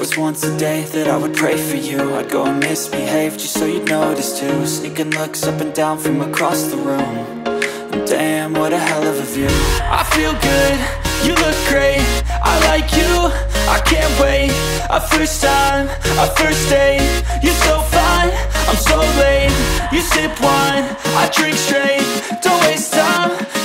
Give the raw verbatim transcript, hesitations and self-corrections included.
was once a day that I would pray for you. I'd go and misbehave just so you'd notice too. Sneaking looks up and down from across the room. And damn, what a hell of a view. I feel good, you look great, I like you, I can't wait. A first time, a first date, you're so fine, I'm so late. You sip wine, I drink straight, don't waste time.